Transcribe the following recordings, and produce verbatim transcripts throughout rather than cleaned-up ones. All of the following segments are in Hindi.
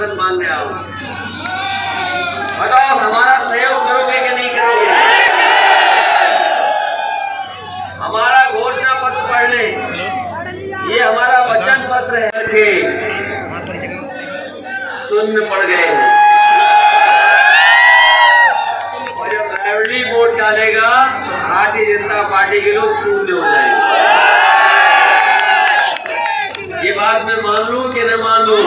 स्वागत मांगने आऊँ। बताओ हमारा सहयोग करोगे कि नहीं करोगे? हमारा घोषणा पत्र पढ़ लें, ये हमारा वचन पत्र है कि शून्य पड़ गए और जब रायबरेली वोट डालेगा भारतीय जनता पार्टी के लोग शून्य हो जाएंगे। ये बात मैं मान लूं कि न मान लूं?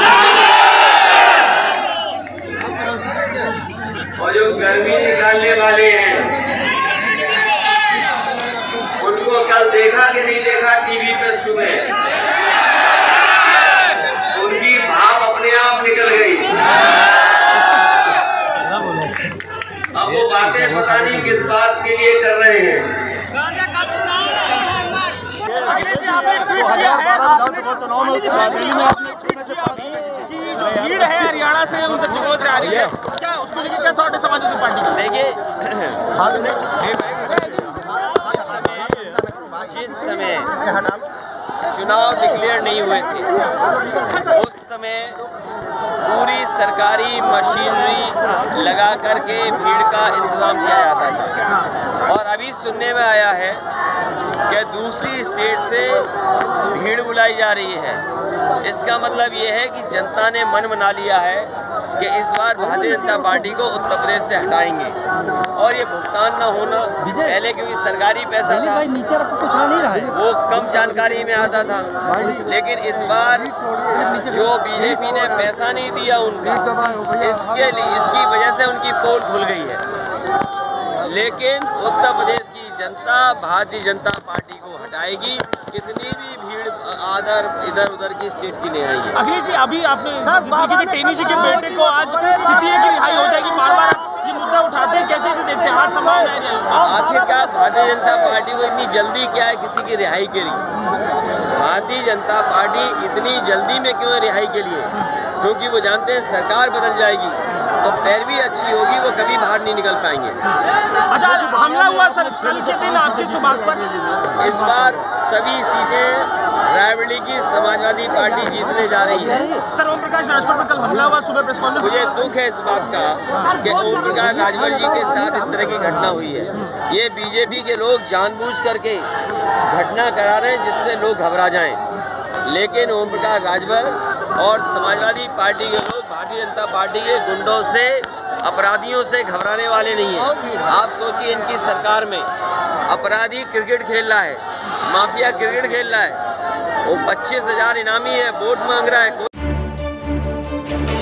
और जो गर्मी निकालने वाले हैं उनको कल देखा कि नहीं देखा टीवी पे सुबह, उनकी भाप अपने आप निकल गई। अब वो बातें पता नहीं किस बात के लिए कर रहे हैं। जो भीड़ है हरियाणा से उन सब जगहों से आ रही है, क्या उसको लेकर क्या थॉट है समाजवादी पार्टी का? देखिए, जिस समय चुनाव डिक्लेयर नहीं हुए थे उस समय पूरी सरकारी मशीनरी लगा करके भीड़ का इंतजाम किया जाता था, और अभी सुनने में आया है कि दूसरी स्टेट से भीड़ बुलाई जा रही है। इसका मतलब ये है कि जनता ने मन बना लिया है कि इस बार भारतीय जनता पार्टी को उत्तर प्रदेश से हटाएंगे, और ये भुगतान न होना पहले क्योंकि सरकारी पैसा था वो कम जानकारी में आता था, लेकिन इस बार जो बीजेपी ने पैसा नहीं दिया उनका, इसके लिए इसकी वजह से उनकी पोल खुल गई है। लेकिन उत्तर प्रदेश की जनता भारतीय जनता पार्टी को हटाएगी, कितनी भी भीड़ आदर इधर उधर की स्टेट की नहीं आई है। अखिलेश जी, अभी आपने किसी टेनी जी के बेटे को आज स्थिति है कि रिहाई हो जाएगी, बार बार ये मुद्दा उठाते हैं, कैसे से देखते हैं? आज संभावना है आखिरकार भारतीय जनता पार्टी को इतनी जल्दी क्या है किसी की रिहाई के लिए? भारतीय जनता पार्टी इतनी जल्दी में क्यों है रिहाई के लिए? क्योंकि वो जानते हैं सरकार बदल जाएगी तो पैरवी अच्छी होगी, वो कभी बाहर नहीं निकल पाएंगे। अच्छा, हमला हुआ सर कल के दिन आपके सुभाष पर? इस बार सभी सीटें रायबरेली की समाजवादी पार्टी जीतने जा रही है। सर, ओम प्रकाश राजभर पर कल हमला हुआ, सुबह प्रेस कॉन्फ्रेंस। मुझे दुख है इस बात का कि ओम प्रकाश राजभर जी के साथ इस तरह की घटना हुई है। ये बीजेपी के लोग जानबूझ करके घटना करा रहे हैं जिससे लोग घबरा जाएं, लेकिन ओम प्रकाश राजभर और समाजवादी पार्टी के लोग भारतीय जनता पार्टी के गुंडों से अपराधियों से घबराने वाले नहीं हैं। आप सोचिए, इनकी सरकार में अपराधी क्रिकेट खेल रहा है, माफिया क्रिकेट खेल रहा है, वो पच्चीस हजार इनामी है, वोट मांग रहा है।